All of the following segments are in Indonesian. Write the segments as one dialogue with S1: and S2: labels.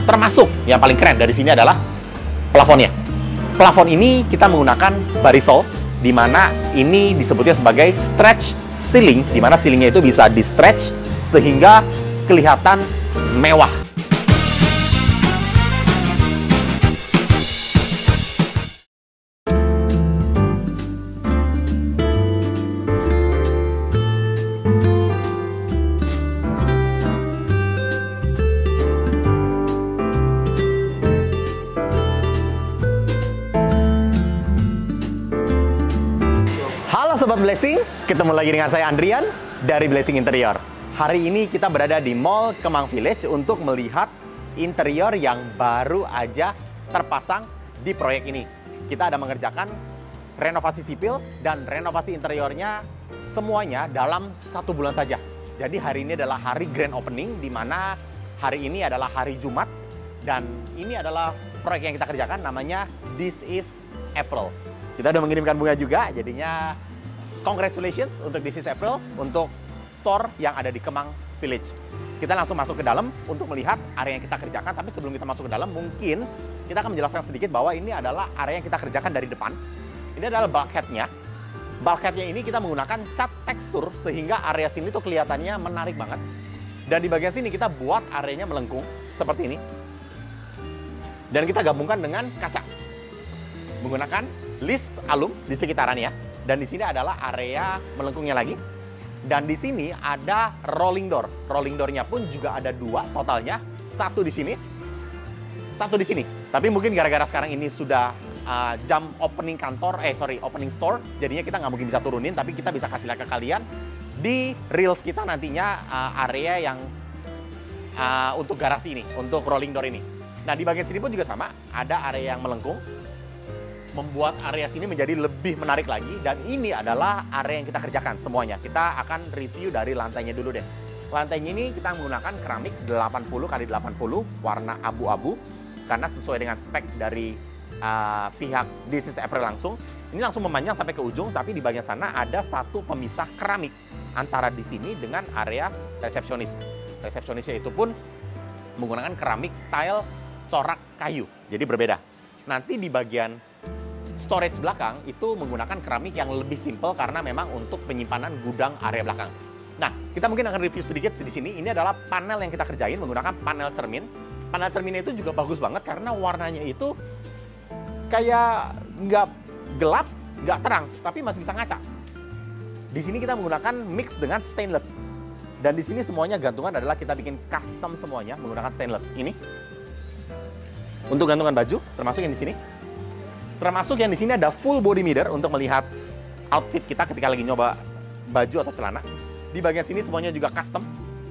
S1: Termasuk yang paling keren dari sini adalah plafonnya. Plafon ini kita menggunakan barisol, di mana ini disebutnya sebagai stretch ceiling, di mana ceilingnya itu bisa di stretch sehingga kelihatan mewah. Halo Sobat Blessing, ketemu lagi dengan saya Andrian dari Blessing Interior. Hari ini kita berada di Mall Kemang Village untuk melihat interior yang baru aja terpasang di proyek ini. Kita ada mengerjakan renovasi sipil dan renovasi interiornya semuanya dalam 1 bulan saja. Jadi hari ini adalah hari grand opening, di mana hari ini adalah hari Jumat, dan ini adalah proyek yang kita kerjakan, namanya This is April. Kita udah mengirimkan bunga juga, jadinya congratulations untuk This is April, untuk store yang ada di Kemang Village. Kita langsung masuk ke dalam untuk melihat area yang kita kerjakan, tapi sebelum kita masuk ke dalam, mungkin kita akan menjelaskan sedikit bahwa ini adalah area yang kita kerjakan dari depan. Ini adalah bulkhead-nya. Bulkhead-nya ini kita menggunakan cat tekstur, sehingga area sini tuh kelihatannya menarik banget. Dan di bagian sini kita buat areanya melengkung, seperti ini. Dan kita gabungkan dengan kaca. Menggunakan list alum di sekitarannya, dan di sini adalah area melengkungnya lagi. Dan di sini ada rolling door. Rolling door-nya pun juga ada 2 totalnya, 1 di sini, 1 di sini. Tapi mungkin gara-gara sekarang ini sudah jam opening opening store, jadinya kita nggak mungkin bisa turunin, tapi kita bisa kasih lihat ke kalian di reels kita nantinya area yang untuk garasi ini, untuk rolling door ini. Nah, di bagian sini pun juga sama, ada area yang melengkung, membuat area sini menjadi lebih menarik lagi. Dan ini adalah area yang kita kerjakan semuanya. Kita akan review dari lantainya dulu deh. Lantainya ini kita menggunakan keramik 80x80 warna abu-abu, karena sesuai dengan spek dari pihak This is April langsung. Ini langsung memanjang sampai ke ujung, tapi di bagian sana ada 1 pemisah keramik antara di sini dengan area resepsionis. Resepsionisnya itu pun menggunakan keramik tile corak kayu, jadi berbeda. Nanti di bagian storage belakang itu menggunakan keramik yang lebih simple, karena memang untuk penyimpanan gudang area belakang. Nah, kita mungkin akan review sedikit di sini. Ini adalah panel yang kita kerjain menggunakan panel cermin. Panel cerminnya itu juga bagus banget karena warnanya itu kayak nggak gelap, nggak terang, tapi masih bisa ngaca. Di sini kita menggunakan mix dengan stainless. Dan di sini semuanya gantungan adalah kita bikin custom semuanya menggunakan stainless. Ini untuk gantungan baju, termasuk yang di sini. Termasuk yang di sini ada full body mirror untuk melihat outfit kita ketika lagi nyoba baju atau celana. Di bagian sini semuanya juga custom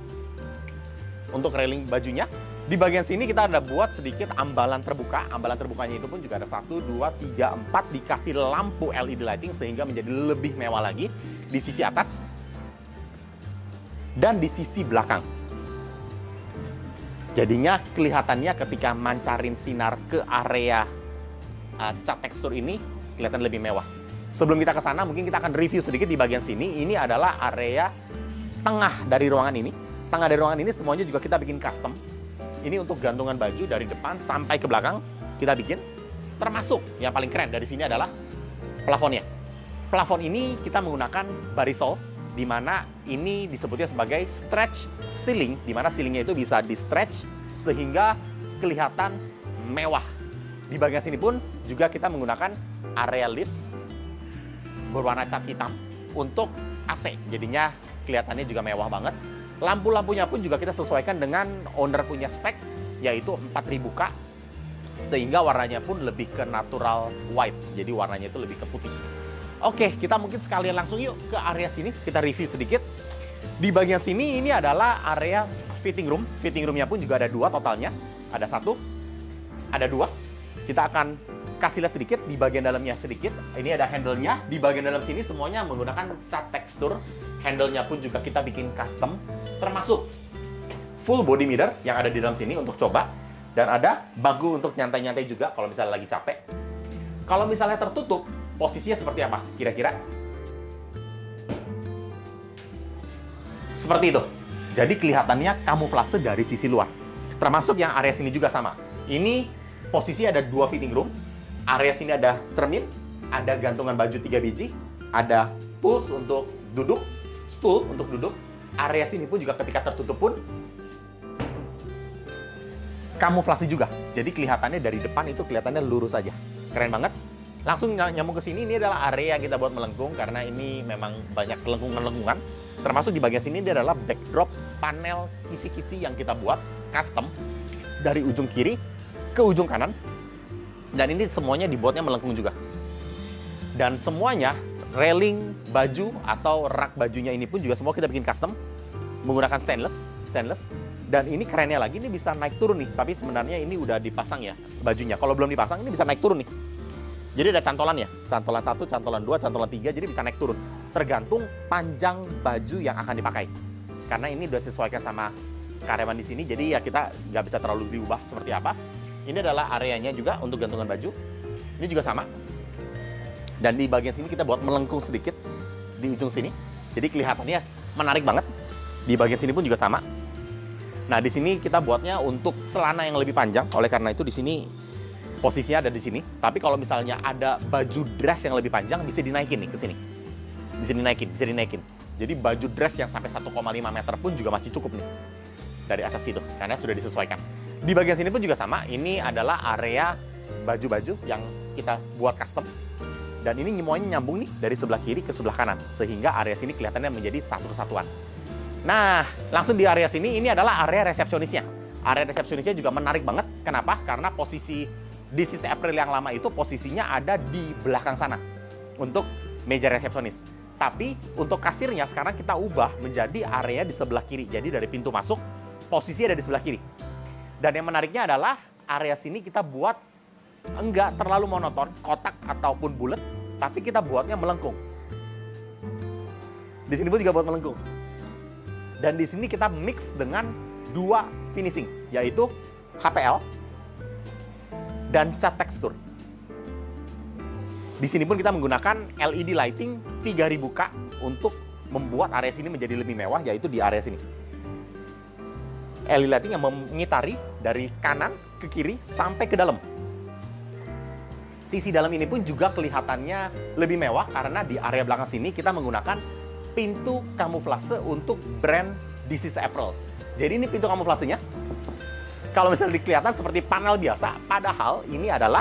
S1: untuk railing bajunya. Di bagian sini kita ada buat sedikit ambalan terbuka. Ambalan terbukanya itu pun juga ada 1, 2, 3, 4, dikasih lampu LED lighting sehingga menjadi lebih mewah lagi di sisi atas dan di sisi belakang. Jadinya kelihatannya ketika mancarin sinar ke area cat tekstur ini kelihatan lebih mewah. Sebelum kita ke sana, mungkin kita akan review sedikit di bagian sini. Ini adalah area tengah dari ruangan ini. Tengah dari ruangan ini semuanya juga kita bikin custom. Ini untuk gantungan baju dari depan sampai ke belakang kita bikin. Termasuk yang paling keren dari sini adalah plafonnya. Plafon ini kita menggunakan barisol, di mana ini disebutnya sebagai stretch ceiling, di mana ceilingnya itu bisa di stretch sehingga kelihatan mewah. Di bagian sini pun juga kita menggunakan area list berwarna cat hitam untuk AC. Jadinya kelihatannya juga mewah banget. Lampu-lampunya pun juga kita sesuaikan dengan owner punya spek, yaitu 4000K. Sehingga warnanya pun lebih ke natural white. Jadi warnanya itu lebih ke putih. Oke, kita mungkin sekalian langsung yuk ke area sini. Kita review sedikit. Di bagian sini ini adalah area fitting room. Fitting roomnya pun juga ada 2 totalnya. Ada 1, ada 2. Kita akan kasih lihat sedikit di bagian dalamnya sedikit. Ini ada handle-nya. Di bagian dalam sini semuanya menggunakan cat tekstur. Handle-nya pun juga kita bikin custom. Termasuk full body mirror yang ada di dalam sini untuk coba. Dan ada bangku untuk nyantai-nyantai juga kalau misalnya lagi capek. Kalau misalnya tertutup, posisinya seperti apa kira-kira? Seperti itu. Jadi kelihatannya kamuflase dari sisi luar. Termasuk yang area sini juga sama. Ini posisi ada 2 fitting room. Area sini ada cermin, ada gantungan baju 3 biji, ada tools untuk duduk, stool untuk duduk. Area sini pun juga ketika tertutup pun kamuflase juga. Jadi kelihatannya dari depan itu kelihatannya lurus aja. Keren banget. Langsung nyambung ke sini, ini adalah area yang kita buat melengkung karena ini memang banyak lengkungan-lengkungan. Termasuk di bagian sini ini adalah backdrop panel kisi-kisi yang kita buat custom dari ujung kiri ke ujung kanan. Dan ini semuanya dibuatnya melengkung juga. Dan semuanya railing baju atau rak bajunya ini pun juga semua kita bikin custom menggunakan stainless. Dan ini kerennya lagi, ini bisa naik turun nih. Tapi sebenarnya ini udah dipasang ya bajunya. Kalau belum dipasang ini bisa naik turun nih. Jadi ada cantolannya, cantolan 1, cantolan 2, cantolan 3, jadi bisa naik turun. Tergantung panjang baju yang akan dipakai. Karena ini udah sesuaikan sama karyawan di sini, jadi ya kita nggak bisa terlalu diubah seperti apa. Ini adalah areanya juga untuk gantungan baju. Ini juga sama. Dan di bagian sini kita buat melengkung sedikit di ujung sini. Jadi kelihatannya menarik banget. Di bagian sini pun juga sama. Nah, di sini kita buatnya untuk celana yang lebih panjang. Oleh karena itu di sini posisinya ada di sini. Tapi kalau misalnya ada baju dress yang lebih panjang bisa dinaikin nih ke sini. Bisa dinaikin. Jadi baju dress yang sampai 1,5 meter pun juga masih cukup nih. Dari atas situ, karena sudah disesuaikan. Di bagian sini pun juga sama, ini adalah area baju-baju yang kita buat custom. Dan ini semuanya nyambung nih dari sebelah kiri ke sebelah kanan. Sehingga area sini kelihatannya menjadi satu kesatuan. Nah, langsung di area sini, ini adalah area resepsionisnya. Area resepsionisnya juga menarik banget. Kenapa? Karena posisi This is April yang lama itu posisinya ada di belakang sana. Untuk meja resepsionis. Tapi untuk kasirnya sekarang kita ubah menjadi area di sebelah kiri. Jadi dari pintu masuk, posisinya ada di sebelah kiri. Dan yang menariknya adalah area sini kita buat enggak terlalu monoton, kotak ataupun bulat, tapi kita buatnya melengkung. Di sini pun juga buat melengkung. Dan di sini kita mix dengan 2 finishing, yaitu HPL dan cat tekstur. Di sini pun kita menggunakan LED lighting 3000K untuk membuat area sini menjadi lebih mewah, yaitu di area sini. LED lighting yang mengitari dari kanan ke kiri sampai ke dalam. Sisi dalam ini pun juga kelihatannya lebih mewah karena di area belakang sini kita menggunakan pintu kamuflase untuk brand This is April. Jadi ini pintu kamuflasenya. Kalau misalnya kelihatan seperti panel biasa, padahal ini adalah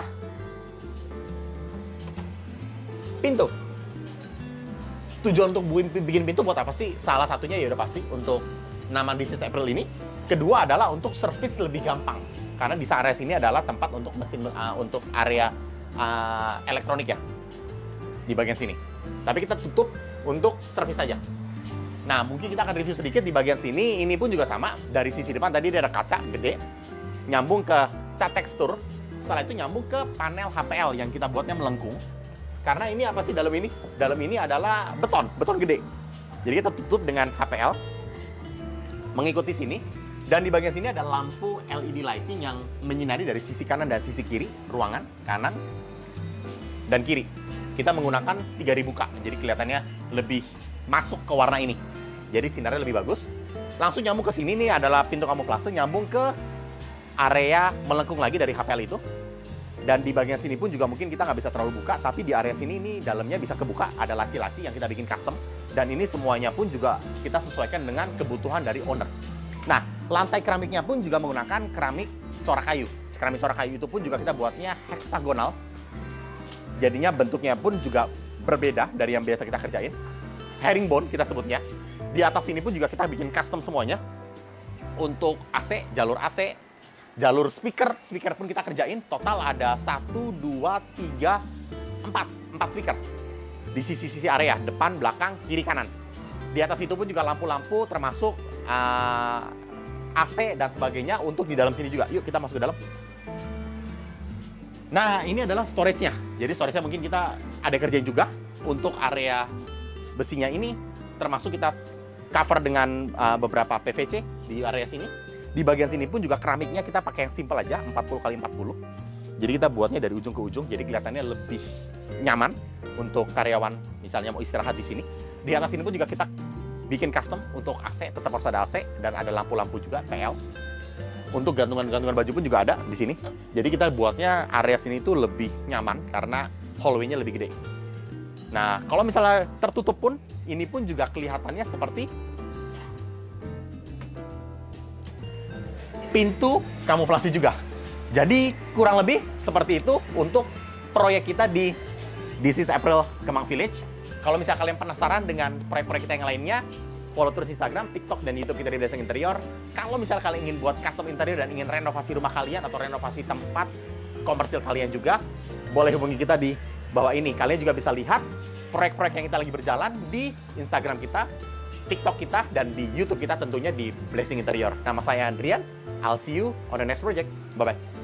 S1: pintu. Tujuan untuk bikin pintu buat apa sih? Salah satunya ya udah pasti untuk nama This is April ini. Kedua adalah untuk servis lebih gampang. Karena di area sini adalah tempat untuk mesin untuk area elektronik ya. Di bagian sini. Tapi kita tutup untuk servis saja. Nah, mungkin kita akan review sedikit di bagian sini. Ini pun juga sama. Dari sisi depan tadi ada kaca gede. Nyambung ke cat tekstur. Setelah itu nyambung ke panel HPL yang kita buatnya melengkung. Karena ini apa sih dalam ini? Dalam ini adalah beton gede. Jadi kita tutup dengan HPL. Mengikuti sini. Dan di bagian sini ada lampu LED lighting yang menyinari dari sisi kanan dan sisi kiri. Ruangan, kanan, dan kiri. Kita menggunakan 3000K. Jadi kelihatannya lebih masuk ke warna ini. Jadi sinarnya lebih bagus. Langsung nyambung ke sini nih adalah pintu kamuflase. Nyambung ke area melengkung lagi dari HPL itu. Dan di bagian sini pun juga mungkin kita nggak bisa terlalu buka, tapi di area sini ini dalamnya bisa kebuka, ada laci-laci yang kita bikin custom. Dan ini semuanya pun juga kita sesuaikan dengan kebutuhan dari owner. Nah, lantai keramiknya pun juga menggunakan keramik corak kayu. Keramik corak kayu itu pun juga kita buatnya heksagonal. Jadinya bentuknya pun juga berbeda dari yang biasa kita kerjain. Herringbone kita sebutnya. Di atas sini pun juga kita bikin custom semuanya. Untuk AC, jalur speaker pun kita kerjain. Total ada 1, 2, 3, 4 speaker. Di sisi-sisi area, depan, belakang, kiri, kanan. Di atas itu pun juga lampu-lampu termasuk AC dan sebagainya untuk di dalam sini juga. Yuk kita masuk ke dalam. Nah, ini adalah storage-nya. Jadi storage-nya mungkin kita ada kerjain juga. Untuk area besinya ini termasuk kita cover dengan beberapa PVC di area sini. Di bagian sini pun juga keramiknya kita pakai yang simple aja, 40x40. Jadi kita buatnya dari ujung ke ujung, jadi kelihatannya lebih nyaman untuk karyawan misalnya mau istirahat di sini. Di atas sini pun juga kita bikin custom untuk AC, tetap harus ada AC dan ada lampu-lampu juga PL Untuk gantungan-gantungan baju pun juga ada di sini. Jadi kita buatnya area sini itu lebih nyaman karena hallway-nya lebih gede. Nah, kalau misalnya tertutup pun, ini pun juga kelihatannya seperti pintu kamuflase juga. Jadi kurang lebih seperti itu untuk proyek kita di This is April Kemang Village. Kalau misalnya kalian penasaran dengan proyek-proyek kita yang lainnya, follow terus Instagram, TikTok, dan YouTube kita di Blessing Interior. Kalau misalnya kalian ingin buat custom interior dan ingin renovasi rumah kalian atau renovasi tempat komersil kalian juga, boleh hubungi kita di bawah ini. Kalian juga bisa lihat proyek-proyek yang kita lagi berjalan di Instagram kita, TikTok kita, dan di YouTube kita tentunya di Blessing Interior. Nama saya Andrian. I'll see you on the next project. Bye-bye.